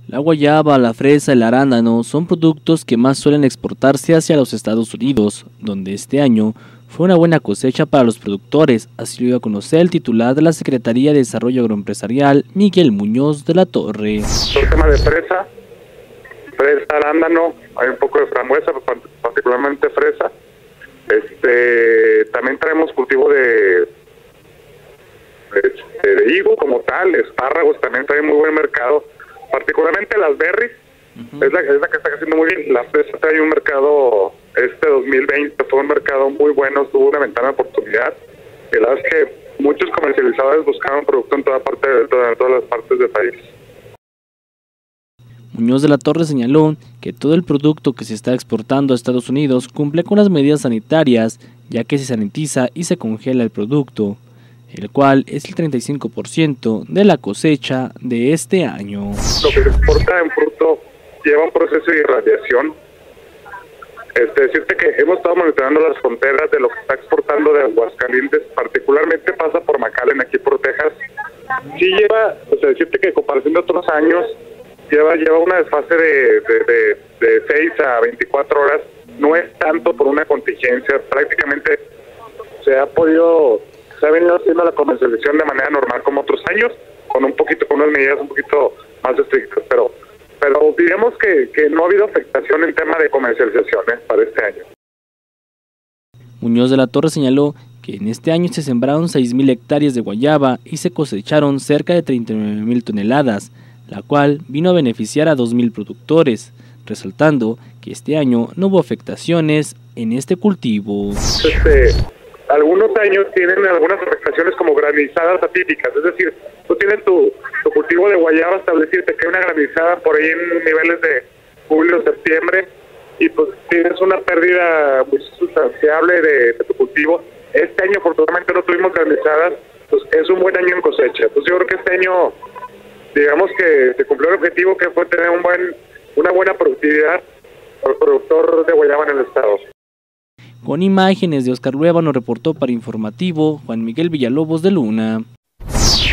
La guayaba, la fresa, el arándano son productos que más suelen exportarse hacia los Estados Unidos, donde este año fue una buena cosecha para los productores, así lo dio a conocer el titular de la Secretaría de Desarrollo Agroempresarial, Miguel Muñoz de la Torre. El tema de fresa, arándano, hay un poco de frambuesa, particularmente fresa. También traemos cultivo de higo como tal, espárragos, también trae muy buen mercado, particularmente las berries, es la que está haciendo muy bien. La fresa trae un mercado, 2020 fue un mercado muy bueno, tuvo una ventana de oportunidad, y la verdad es que muchos comercializadores buscaban producto en todas las partes del país. Muñoz de la Torre señaló que todo el producto que se está exportando a Estados Unidos cumple con las medidas sanitarias, ya que se sanitiza y se congela el producto, el cual es el 35% de la cosecha de este año. Lo que se exporta en fruto lleva un proceso de irradiación. Decirte que hemos estado monitoreando las fronteras de lo que está exportando de Aguascalientes, particularmente pasa por McAllen, aquí por Texas. Sí lleva, decirte que en comparación de otros años, lleva una desfase de 6 a 24 horas, no es tanto por una contingencia, prácticamente se ha venido haciendo la comercialización de manera normal como otros años, con unas medidas un poquito más estrictas, pero digamos que no ha habido afectación en tema de comercialización para este año. Muñoz de la Torre señaló que en este año se sembraron 6,000 hectáreas de guayaba y se cosecharon cerca de 39,000 toneladas, la cual vino a beneficiar a 2,000 productores, resaltando que este año no hubo afectaciones en este cultivo. Algunos años tienen algunas afectaciones como granizadas atípicas, es decir, tú tienes tu cultivo de guayaba establecido, te cae una granizada por ahí en niveles de julio, septiembre, y pues tienes una pérdida muy sustanciable de tu cultivo. Este año afortunadamente no tuvimos granizadas, pues es un buen año en cosecha. Entonces yo creo que este año, digamos que se cumplió el objetivo, que fue tener una buena productividad por productor de guayaba en el estado. Con imágenes de Oscar Luevano, reportó para Informativo Juan Miguel Villalobos de Luna.